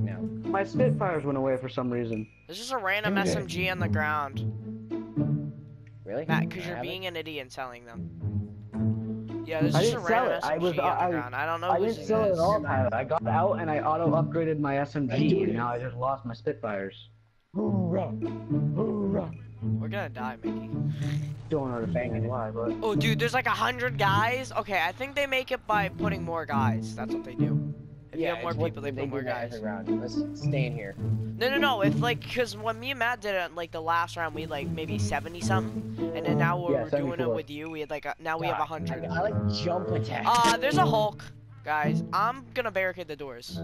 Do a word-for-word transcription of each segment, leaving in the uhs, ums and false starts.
now. My Spitfires went away for some reason. There's just a random S M G on the ground. Really? Matt, because you're have being it? an idiot and selling them. Yeah, there's I just a didn't sell random it. I S M G was- on the I- ground. I don't know I whose didn't it sell it is. at all, Tyler. I got out and I auto upgraded my S M G, and now I just lost my Spitfires. Hoorah! Hoorah! We're gonna die, Mickey. Don't understand why, but Oh, dude, there's like a hundred guys. Okay, I think they make it by putting more guys. That's what they do. If you Yeah, have more it's what people, they they put more do that guys. every round. Let's stay in here. No, no, no. It's like, because when me and Matt did it, like the last round, we had like maybe seventy something. And then now when Yeah, we're doing it seventy-four. with you, we had like, a, now we have a I, hundred. I like jump attack. Uh, there's a Hulk. Guys, I'm gonna barricade the doors.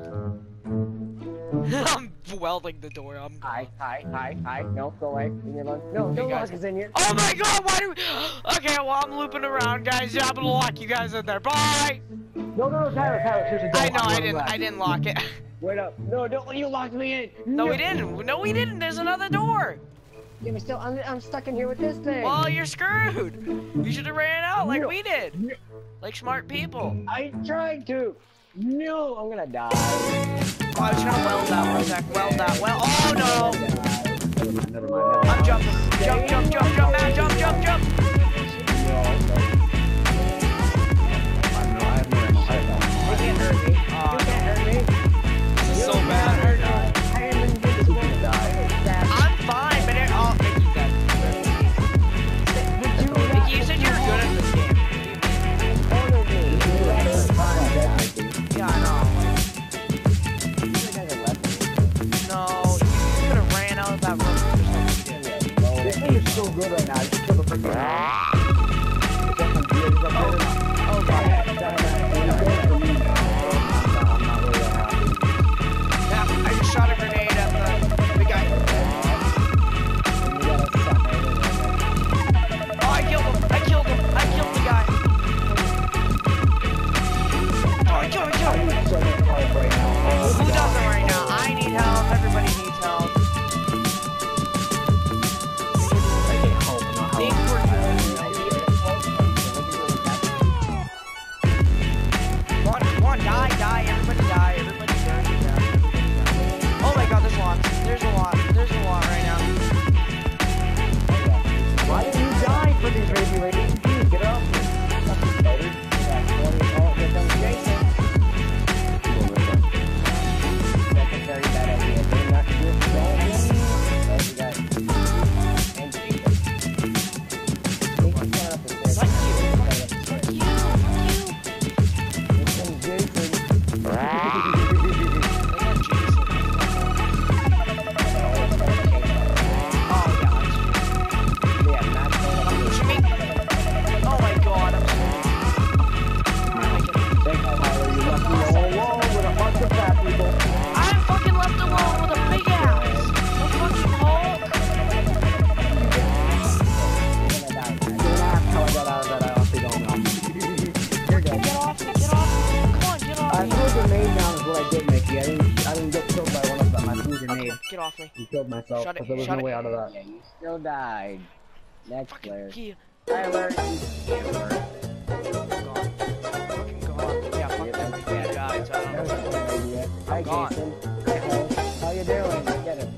I'm welding the door. I'm Hi, hi, hi, hi. No, go away. Leave me alone. No, no guys. lock is in here. Oh my god, why do we... Okay, well, I'm looping around, guys. Yeah, I'm gonna lock you guys in there. Bye! no, no, no, Tyler, Tyler, seriously, don't. I know, I'm I running didn't, left. I didn't lock it. Wait up. No, don't. You locked me in. No, we didn't. No, we didn't. There's another door. Yeah, but still, I'm, I'm stuck in here with this thing. Well, you're screwed. You should have ran out like No. we did. Like smart people. I tried to. No, I'm gonna die. Oh, I was trying to weld that one sec. Weld that. Well, oh no. Never mind, never mind, never mind. I'm jumping. Jump, jump, jump, jump, man. Jump, jump, jump. You can't hurt me. Aw. You can't hurt me. This is so bad. I am invincible. I'm fine, but it all. Mickey's dead. Mickey, you said you were good at this game. Yeah, I know. No, you could have ran out of that room or something. This thing is so good right now. I just killed the freaking. Oh, God. Yeah, I just shot a grenade at the, the guy. Oh, I killed him. I killed him. I killed the guy. Oh, I killed him. I killed him. Who doesn't right now? I need help. Everybody needs help. Think we're Come on, come on, die, die, everybody die, everybody die, die. Oh my god, there's a lot. There's a lot. There's a lot right now. Why did you die for these crazy ladies? Dude, get up. That's a very bad idea. They're not Fuck you. Fuck you. Oh, yeah, that's Don't push me. Oh my god, I'm Thanks, Tyler. You left me all alone with a bunch of fat people. I'm fucking left alone with a big ass. A fucking Hulk. Don't ask how I got out of that. I honestly don't know. You're good. Get off me, get off me. Come on, get off I me. threw a grenade down is what I did, Mickey. I didn't, I didn't get killed by one of them. I threw a grenade Get off me. and killed myself Shut it, because there was shut no it. way out of that. Yeah, you still died. Next Fucking player. key. Tyler, you scammer. God. Fucking God. Yeah, fuck everything, guys. I That don't was know. a good idea. Hi, gone. Jason. Hi, Hulk. How you doing? Get him.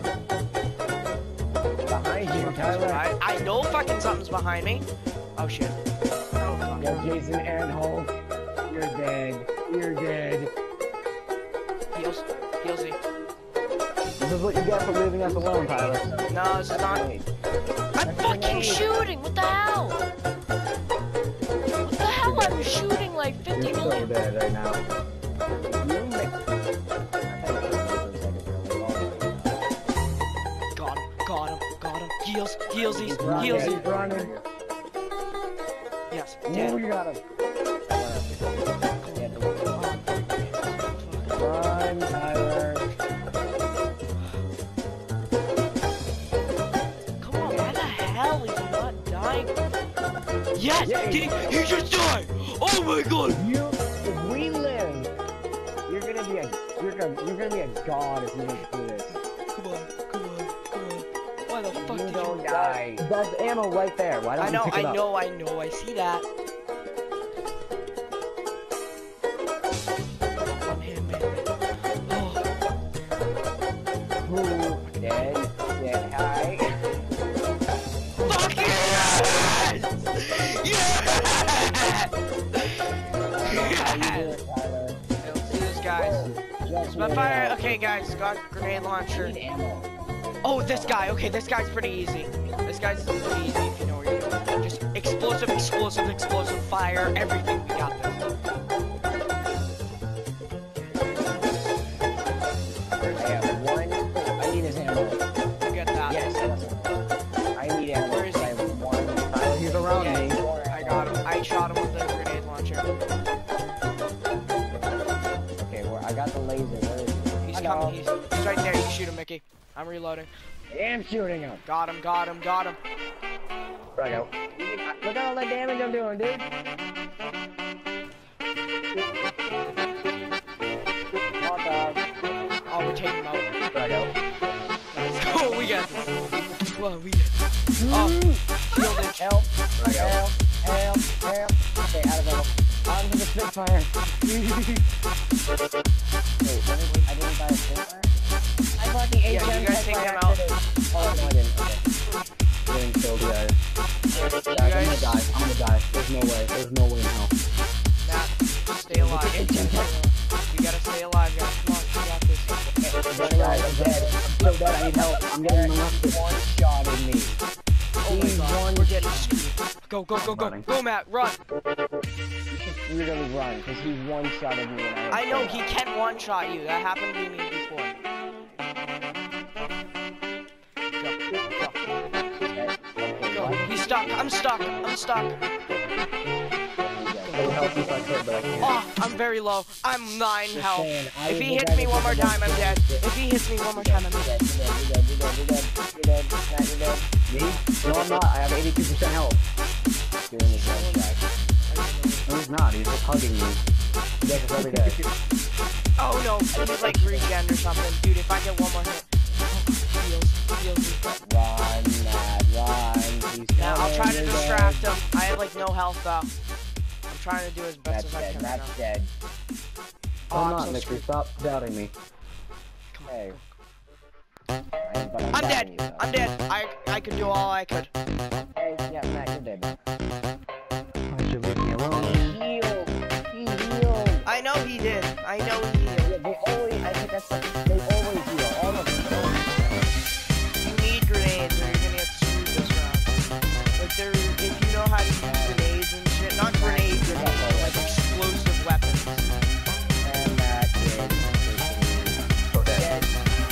Behind you, Tyler. I, I know fucking something's behind me. Oh shit. Oh fuck. Yeah, Jason and Hulk. You're dead. You're dead. Heals. Healsy. This is what you get for leaving us alone, Tyler. No, this is not. Wait. I'm fucking shooting! What the hell? What the hell? I'm shooting like fifty You're so million. dead right now. You make... Got him, got him, got him. Heals, healsies, He's running. healsies. He's running. Yes, Ooh, dead. you got him. Oh, Run, Tyler. come on, why the hell is he not dying? Yes! Yeah, Did he, he just died! Oh my god! You, if we live, you're gonna be a, you're gonna, you're gonna be a god if you don't do this. Come on, come on, come on. Why the fuck You did don't you... die. That's ammo right there. Why don't I know, you pick it I up? know, I know, I see that. Man, man, man. Oh, Spitfire. Okay, guys, got grenade launcher. Oh, this guy. Okay, this guy's pretty easy. This guy's pretty easy if you know where you're going. Just explosive, explosive, explosive fire. Everything. We got this. I have one. I need his ammo. You get that. Yes. I need ammo. Where is he? I have one. Oh, he's around yeah, me. he's more I got him. I shot him with the grenade launcher. Okay, well, I got the laser. Where is he? He's Hello. coming. He's, he's right there. You can shoot him, Mickey. I'm reloading. I am shooting him. Got him. Got him. Got him. Right out. Look at all the damage I'm doing, dude. Hot dog. Oh, we're taking him out. Right out. Let's go. We got this. Whoa, we got this. Oh, shielded. Help. Right out. Help. Help. Help. Okay, out of ammo. On to the Spitfire. Wait, what did, I didn't buy a Spitfire? I bought the H M. Yeah, you guys take by them out. accident. Oh, no, I didn't. Okay. Getting killed, guys. You Guys, I'm gonna guys, die. I'm gonna die. There's no way. There's no way in hell. Matt, stay alive. You gotta stay alive, guys. Come on, you got this. Running out, I'm dead. I'm so dead. I need help. I'm getting molested. One shot in me. Oh my He's god, one we're getting screwed. Go, go, go, go. Running. Go, Matt, run. You should really run, because he one shot at me when I was I know, dead. he can one-shot you. That happened to me before. Go, Okay, go. what? He's stuck. I'm stuck. I'm stuck. I would help you if I could, but I can't. Oh, I'm very low. I'm nine Just health. saying, I If was he the hits guy me that one did more the time, I'm most dead. shit. If he hits me one more time, I'm You're dead. dead, you're dead, you're dead, you're dead, you're dead, you're dead, Matt, you're dead. Me? No, I'm not. I have eighty-two percent health. Doing his own track. No, he's not. He's just hugging me. He does this every day. Oh no, he's like regen or something. Dude, if I get one more hit. Heals, heals. Run, Matt, run. He's Yeah, I'll coming, try to you're distract dead. him. I have like no health though. I'm trying to do as best Matt's as I dead, can right Matt's now. dead. Oh, I'm I'm not, so Nicky. screwed. Stop doubting me. Hey. I am, but I'm I'm down dead. you, though. I'm dead. I I could do all I could. Hey, yeah, Matt, you're dead. Why'd you leave me alone? He healed. He healed. I know he did. I know he healed. Yeah, they always, I think that's the, they always heal. All of them. You need grenades or you're gonna get screwed this round. Like there, if you know how to use grenades and shit, not grenades, grenades, like explosive weapons. And Matt is So dead. dead.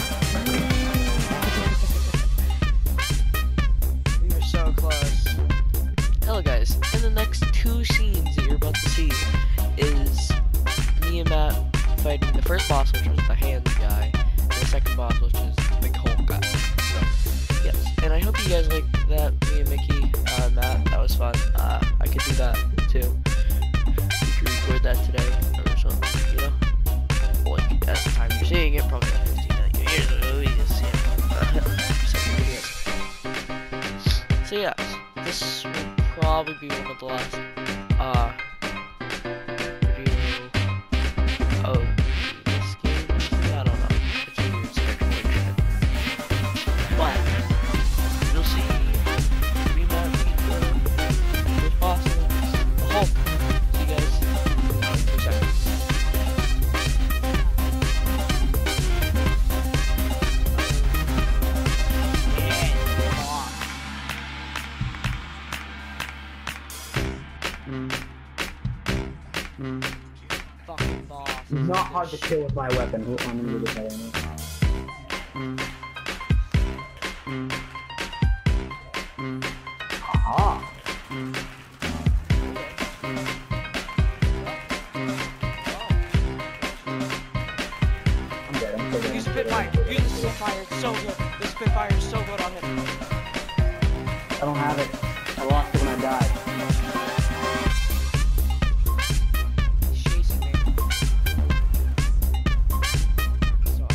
We were so close. Hello guys, in the next two scenes that you're about to see is me and Matt fighting the first boss, which was the hands guy, and the second boss, which is the Hulk guy. So, yes, and I hope you guys like that, me and Mickey, uh, Matt, that was fun. Uh, I could do that too. We could record that today, or something, you know? Well, like, at the time you're seeing it, probably not fifteen million years ago, we just see it. Second video. So yeah, this will probably be one of the last uh review of this game. I don't know. It's a weird scheduling shit. But you'll see we might meet the the boss and the Hulk. See you guys in two seconds. Fucking boss. It's not hard to kill with my weapon. I'm gonna do this anyway. Aha! I'm dead. I'm so dead. Use Spitfire. Use the Spitfire. It's so good. The Spitfire is so good on him. I don't have it. I lost it when I died. He's chasing me. So-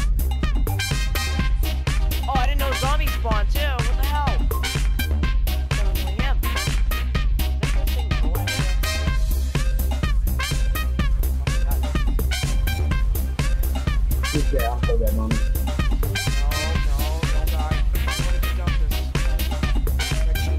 Oh, I didn't know zombies spawn too. What the hell? Definitely him. Is that thing going there? He's dead. I'm so dead, mommy. No, no, don't die. What if you jump this? Red sheep.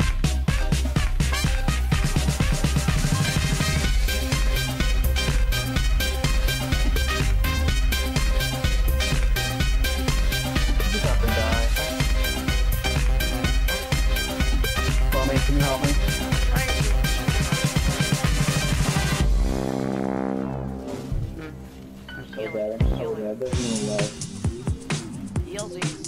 T L Zs.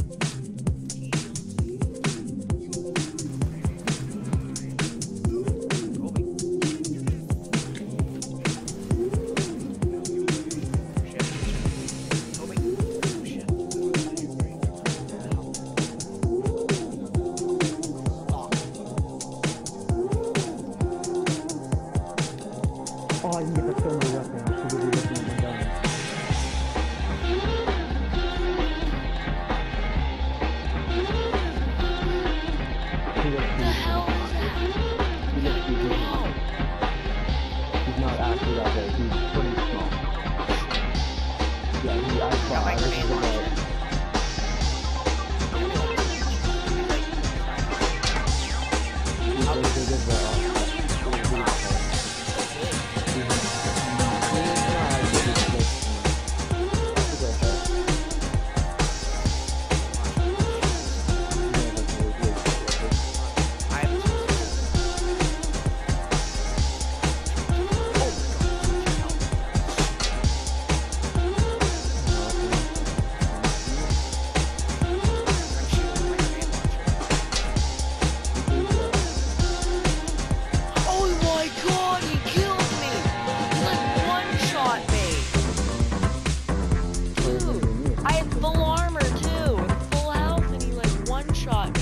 Oh, I can get the thermal weapon. I should be looking at my gun. What the hell is that? He looks too big. He's not actually that big. He's pretty small. Yeah, he, I saw. Got my I grenade looked at launcher. He's as big as the, uh, Shot